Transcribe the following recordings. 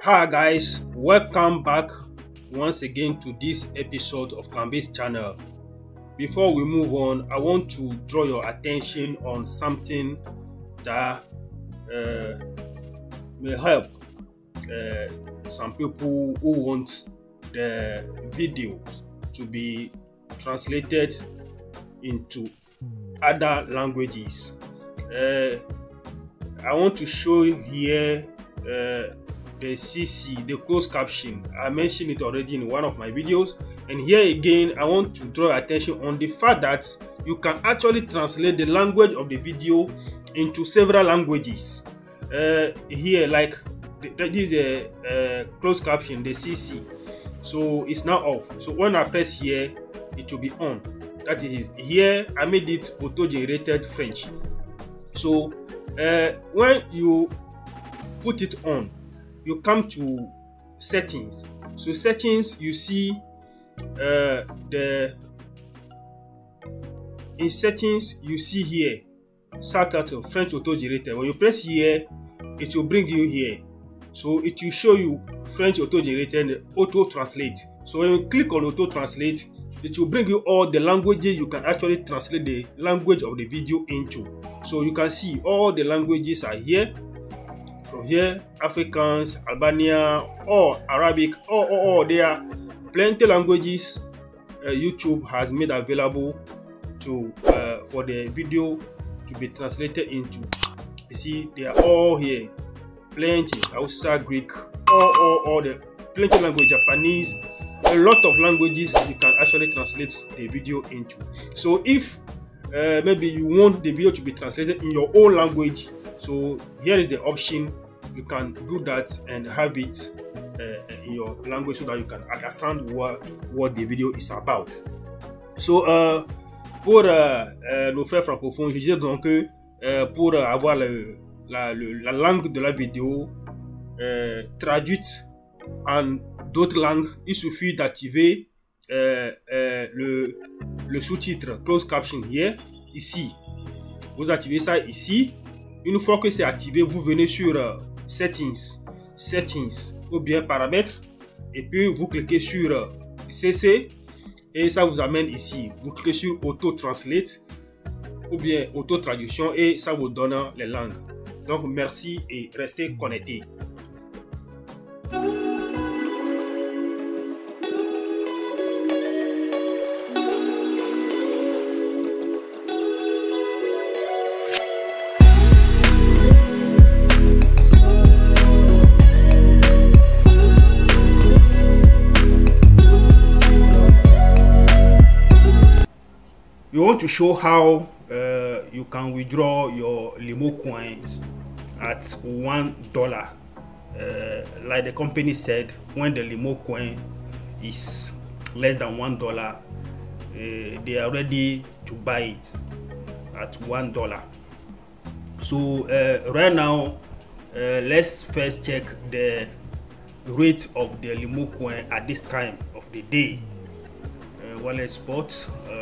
Hi guys, welcome back once again to this episode of Kambase channel. Before we move on, I want to draw your attention on something that may help some people who want the videos to be translated into other languages. I want to show you here the CC, the closed caption. I mentioned it already in one of my videos, and here again I want to draw attention on the fact that you can actually translate the language of the video into several languages. Here, like this is a closed caption, the CC, so it's now off. So when I press here, it will be on. That is it. Here I made it auto-generated French. So when you put it on, you come to settings. So settings, you see in settings you see here subtitle French auto-generated. When you press here, it will bring you here. So it will show you French auto-generated auto translate. So when you click on auto translate, it will bring you all the languages you can actually translate the language of the video into. So you can see all the languages are here. From here, Afrikaans, Albania, or Arabic, or there are plenty languages YouTube has made available to for the video to be translated into. You see, they are all here. Plenty, Hausa, Greek, all the plenty language, Japanese, a lot of languages you can actually translate the video into. So if maybe you want the video to be translated in your own language, so here is the option. You can do that and have it in your language so that you can understand what the video is about. So pour nos frères francophones, je disais donc que pour avoir la langue de la vidéo traduite en d'autres langues, il suffit d'activer le sous-titre closed caption here, ici. Vous activez ça ici. Une fois que c'est activé, vous venez sur settings ou bien paramètres, et puis vous cliquez sur CC et ça vous amène ici. Vous cliquez sur auto translate ou bien auto traduction et ça vous donne les langues. Donc merci et restez connectés. We want to show how you can withdraw your Limo coins at $1. Like the company said, when the Limo coin is less than $1, they are ready to buy it at $1. So right now, let's first check the rate of the Limo coin at this time of the day. Wallet spot.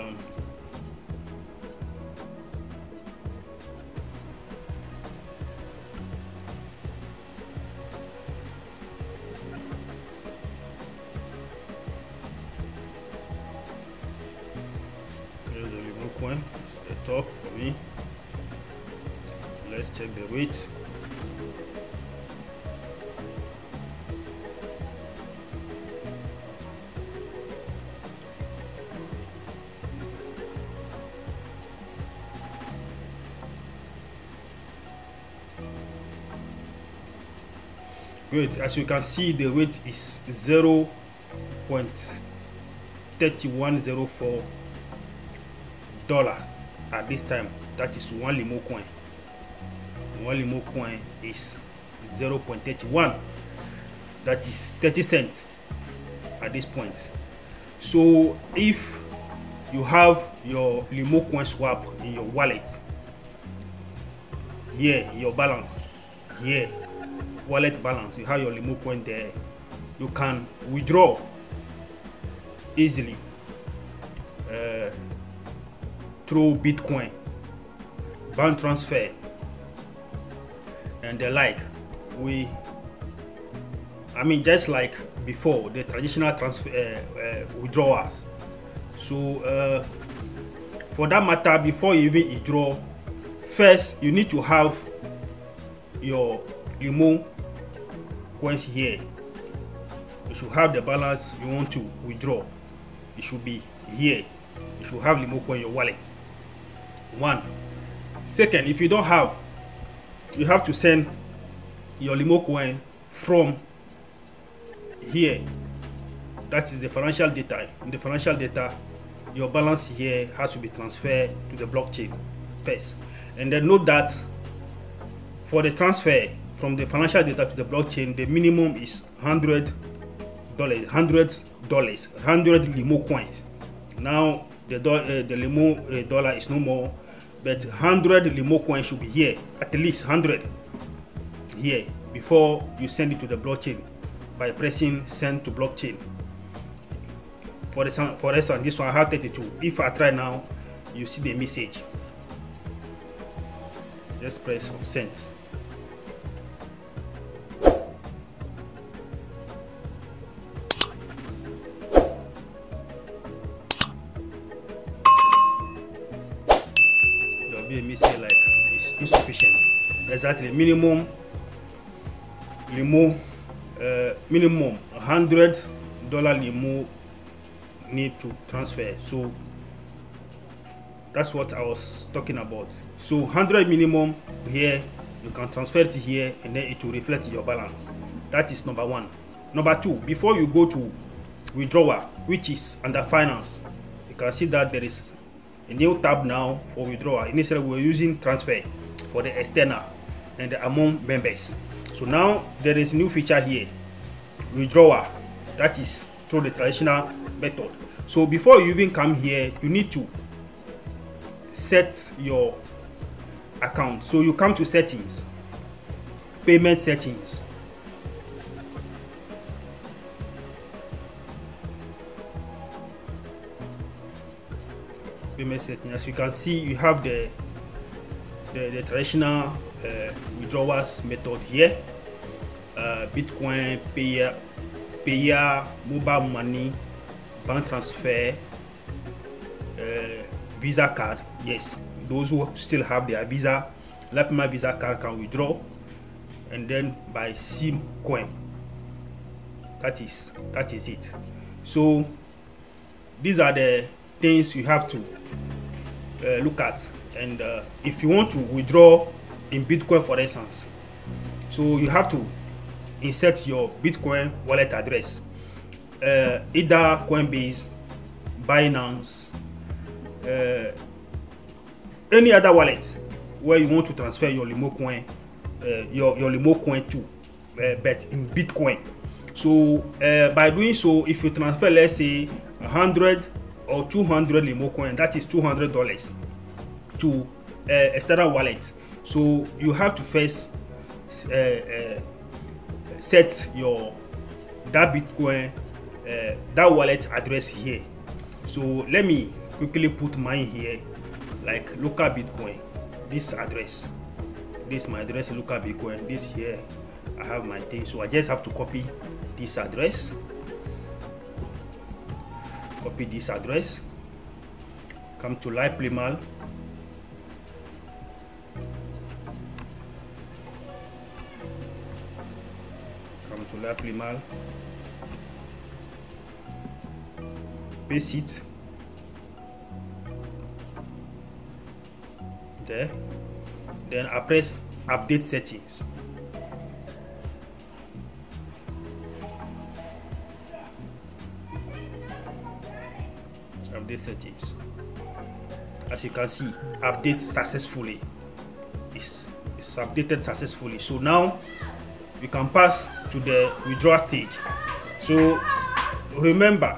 Here's the Limo coin at the top for me. Let's check the rate. Great. As you can see, the rate is 0.3104 at this time. That is one Limo coin. One Limo coin is 0.31. That is 30 cents at this point. So if you have your Limo coin swap in your wallet, here your balance, here wallet balance, you have your Limo coin there, you can withdraw easily through Bitcoin, bank transfer, and the like. We I mean, just like before, the traditional transfer withdrawal. So for that matter, before you even withdraw, first you need to have your Limo coins here. You should have the balance you want to withdraw. It should be here. You should have Limo coin in your wallet. One. Second, if you don't have, you have to send your Limo coin from here. That is the financial data. In the financial data, your balance here has to be transferred to the blockchain first. And then note that for the transfer from the financial data to the blockchain, the minimum is $100, $100 Limo coins. Now the Limo dollar is no more, but 100 Limo coins should be here, at least 100 here, before you send it to the blockchain by pressing send to blockchain. For instance, this one I have 32. If I try now, you see the message. Just press send. There will be a message like it's insufficient. Exactly, minimum Limo, minimum $100 Limo need to transfer. So that's what I was talking about. So 100 minimum here, you can transfer it here, and then it will reflect your balance. That is number one. Number two, before you go to withdrawal, which is under finance, you can see that there is a new tab now for withdrawal. Initially we were using transfer for the external and the among members. So now there is a new feature here, withdrawal. That is through the traditional method. So before you even come here, you need to set your account. So you come to settings, payment settings. Payment settings. As you can see, you have the traditional withdrawals method here. Bitcoin, payer, mobile money, bank transfer, Visa card. Yes, those who still have their Visa, Lapima Visa card can withdraw, and then by SIM coin. That is it. So these are the things you have to look at. And if you want to withdraw in Bitcoin, for instance, so you have to insert your Bitcoin wallet address, either Coinbase, Binance, any other wallet where you want to transfer your Limo coin, your Limo coin to, but in Bitcoin. So by doing so, if you transfer, let's say 100 or 200 Limo coin, that is $200 to external wallet. So you have to first set your that Bitcoin that wallet address here. So let me quickly put mine here, like local Bitcoin. This address, this is my address, local Bitcoin. This here I have my thing, so I just have to copy this address, come to Liplimal, paste it there, then I press update settings. Update settings. As you can see, update successfully. It's updated successfully. So now we can pass to the withdrawal stage. So remember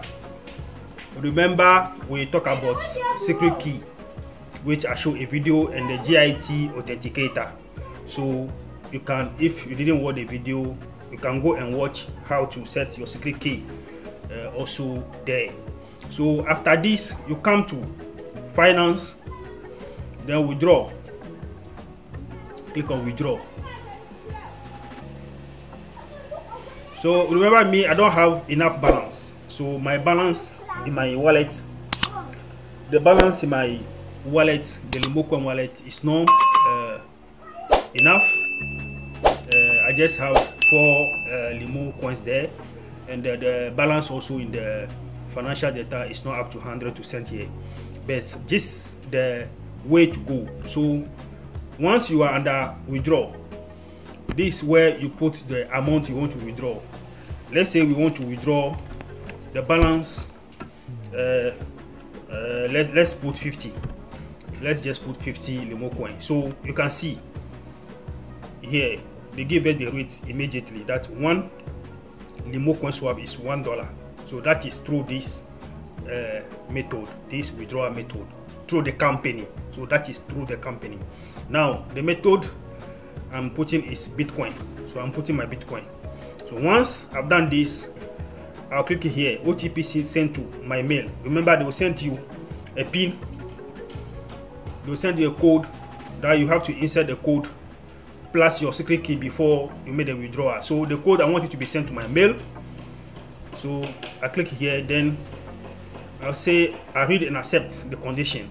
we talk about secret key, which I show a video, and the GIT authenticator. So you can, if you didn't watch the video, you can go and watch how to set your secret key also there. So after this, you come to finance, then withdraw. Click on withdraw. So remember me, I don't have enough balance. So my balance in my wallet, the balance in my wallet, the Limocoin wallet, is not enough. I just have 4 Limo coins there, and the balance also in the financial data is not up to 100% here. But just the way to go. So once you are under withdraw, this is where you put the amount you want to withdraw. Let's say we want to withdraw the balance. Let's put 50. Let's just put 50 Limo coin. So you can see here they give us the rate immediately that 1 Limo coin swap is $1. So that is through this method, this withdrawal method, through the company. So that is through the company. Now the method I'm putting is Bitcoin. So I'm putting my Bitcoin. So once I've done this, I'll click here, OTP sent to my mail. Remember, they will send you a pin. They will send you a code that you have to insert the code plus your secret key before you make the withdrawal. So the code, I want it to be sent to my mail. So I click here, then I'll say I read and accept the condition.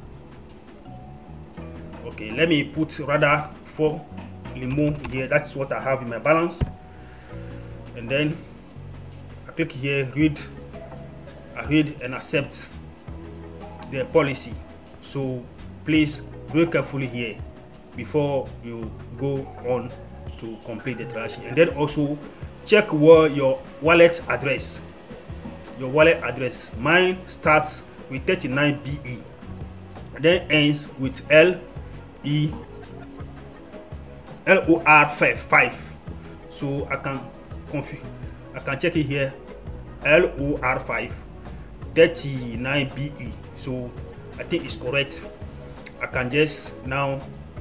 Okay, let me put rather 4 Limo here. That's what I have in my balance. And then I click here, I read and accept the policy. So please read carefully here before you go on to complete the transaction. And then also check where your wallet address. Mine starts with 39BE and then ends with LOR5. So I can check it here, LOR5 39BE. So I think it's correct. I can just now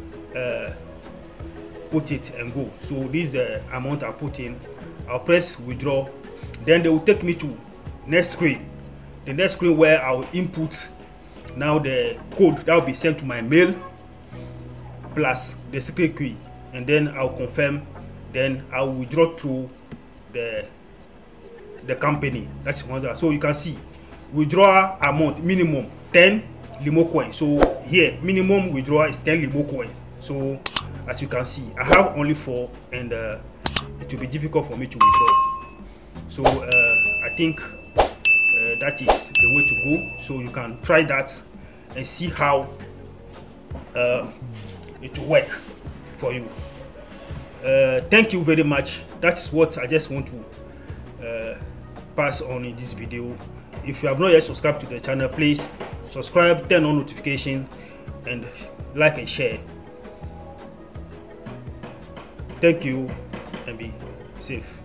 put it and go. So this is the amount I put in. I'll press withdraw, then they will take me to next screen, the next screen where I will input now the code that will be sent to my mail plus the secret key, and then I'll confirm. Then I'll withdraw through the company. That's $1. So you can see withdrawal amount minimum 10 Limo coin. So here minimum withdrawal is 10 Limo coin. So as you can see, I have only 4, and it will be difficult for me to withdraw. So I think that is the way to go. So you can try that and see how it will work for you. Thank you very much. That is what I just want to pass on in this video. If you have not yet subscribed to the channel, please subscribe, turn on notification, and like and share. Thank you, and be safe.